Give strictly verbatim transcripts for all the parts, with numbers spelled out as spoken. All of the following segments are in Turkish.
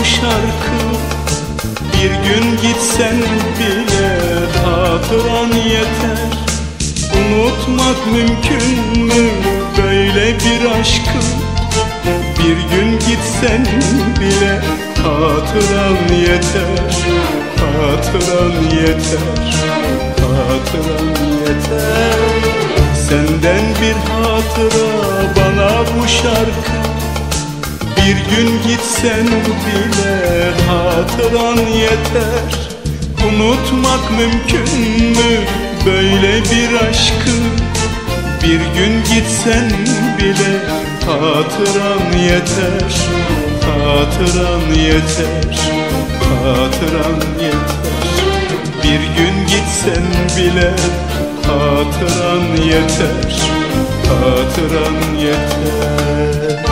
bu şarkı. Bir gün gitsen bile hatıran yeter. Unutmak mümkün mü böyle bir aşkı? Bir gün gitsen bile hatıran yeter. Hatıran yeter, hatıran yeter. Senden bir hatıra bana bu şarkı. Bir gün gitsen bile hatıran yeter. Unutmak mümkün mü böyle bir aşkı? Bir gün gitsen bile hatıran yeter. Hatıran yeter, hatıran yeter. Bir gün gitsen bile hatıran yeter. Hatıran yeter.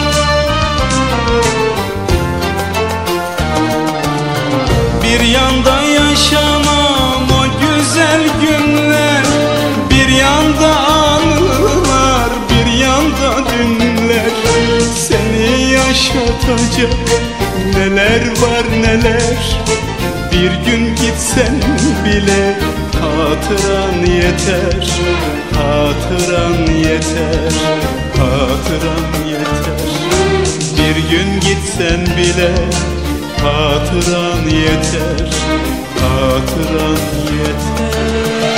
Bir yanda yaşamam o güzel günler, bir yanda anılar, bir yanda dünler. Seni yaşatacak neler var neler. Bir gün gitsen bile hatıran yeter. Hatıran yeter, hatıran yeter. Bir gün gitsen bile hatıran yeter. Hatıran yeter.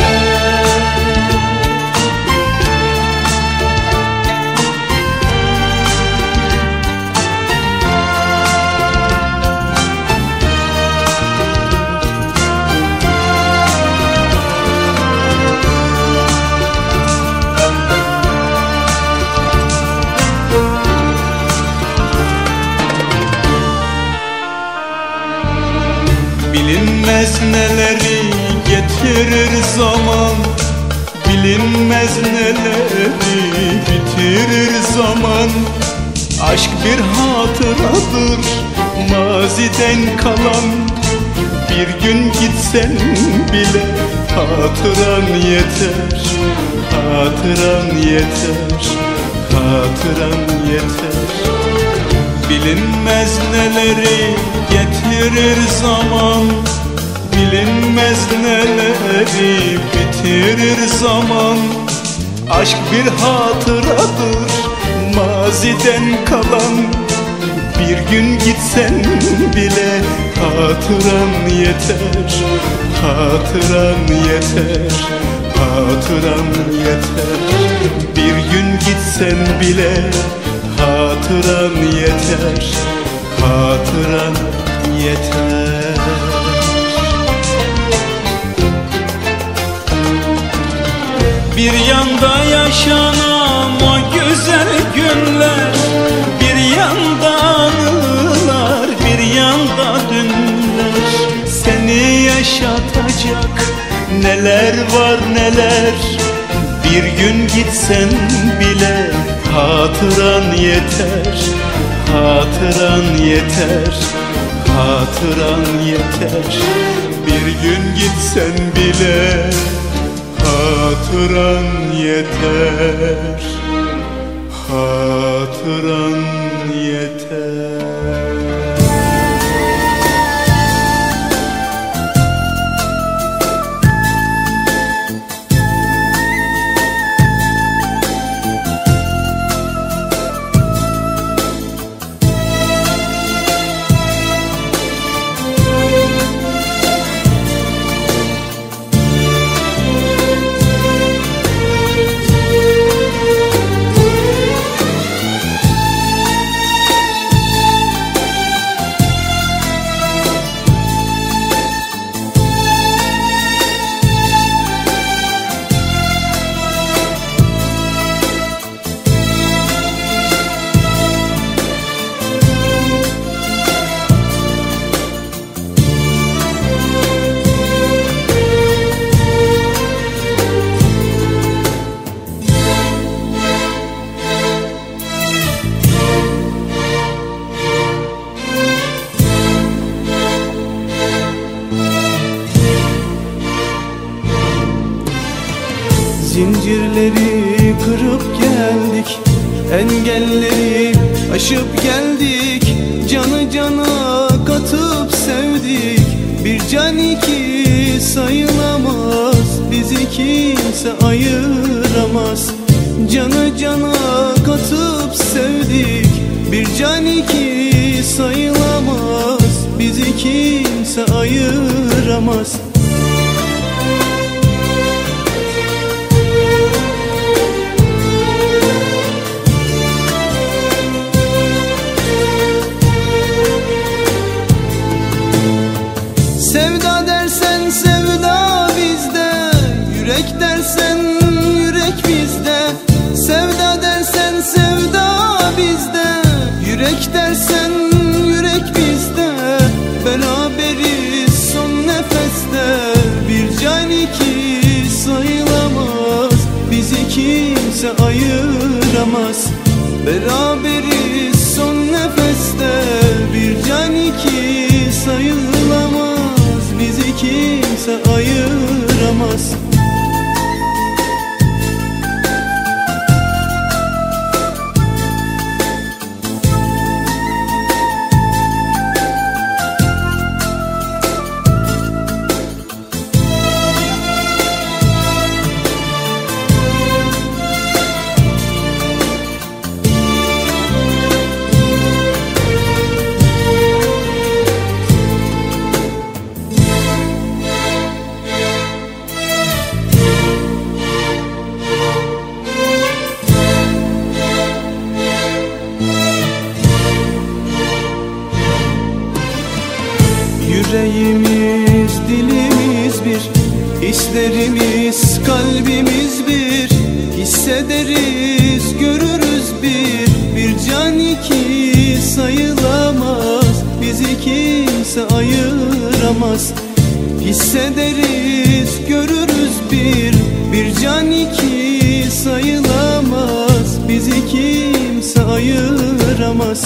Bilinmez neleri getirir zaman, bilinmez neleri bitirir zaman. Aşk bir hatıradır maziden kalan. Bir gün gitsen bile hatıran yeter. Hatıran yeter, hatıran yeter. Bilinmez neleri getirir zaman, bilinmez neleri bitirir zaman. Aşk bir hatıradır maziden kalan. Bir gün gitsen bile hatıran yeter. Hatıran yeter, hatıran yeter. Bir gün gitsen bile hatıran yeter. Hatıran yeter. Bir yanda yaşanan o güzel günler, bir yanda anılar, bir yanda dünler. Seni yaşatacak neler var neler. Bir gün gitsen bile hatıran yeter. Hatıran yeter, hatıran yeter. Bir gün gitsen bile hatıran yeter. Hatıran yeter. Zincirleri kırıp geldik, engelleri aşıp geldik. Canı cana katıp sevdik, bir can iki sayılamaz, bizi kimse ayıramaz. Canı cana katıp sevdik, bir can iki sayılamaz, bizi kimse ayıramaz. Sevda dersen sevda bizde, yürek dersen yürek bizde. Sevda dersen sevda bizde, yürek dersen yürek bizde. Beraberiz son nefeste, bir can iki sayılamaz, bizi kimse ayıramaz. Beraberiz son nefeste, bir can iki sayılamaz, bizi kimse ayıramaz. Yüreğimiz, dilimiz bir, hislerimiz, kalbimiz bir. Hissederiz, görürüz bir, bir can iki sayılamaz, bizi kimse ayıramaz. Hissederiz, görürüz bir, bir can iki sayılamaz, bizi kimse ayıramaz.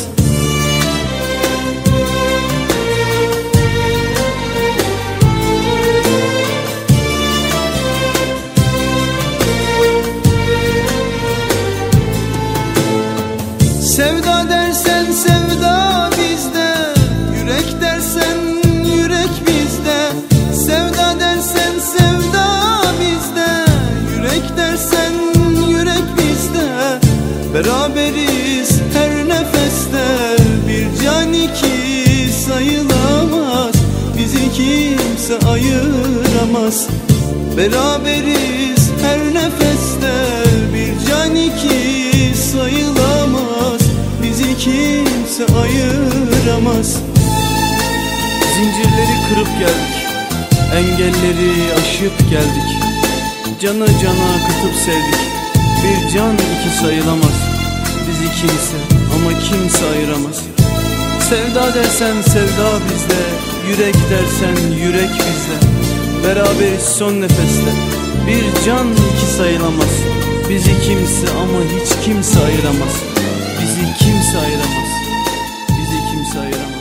Sevda dersen sevda bizde, yürek dersen yürek bizde. Sevda dersen sevda bizde, yürek dersen yürek bizde. Beraberiz her nefeste, bir can iki sayılamaz, bizi kimse ayıramaz. Beraberiz her nefeste, bir can iki sayılamaz, bizi kimse ayıramaz. Zincirleri kırıp geldik, engelleri aşıp geldik. Canı cana katıp sevdik, bir can iki sayılamaz, bizi kimse ama kimse ayıramaz. Sevda dersen sevda bizde, yürek dersen yürek bizde. Beraberiz son nefeste, bir can iki sayılamaz, bizi kimse ama hiç kimse ayıramaz. Bizi kimse ayıramaz, bizi kimse ayıramaz.